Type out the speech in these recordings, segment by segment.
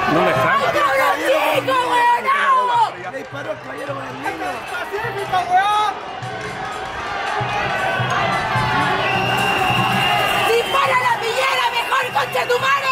¿Dónde está? ¡Cabrón chico, weón! Le disparó el caballero con el niño. ¡Pacífico, weón! ¡Dispara a la pillera, mejor, concha tu madre!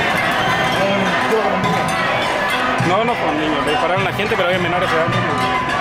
No, no con niños, le dispararon a la gente, pero había menores de edad.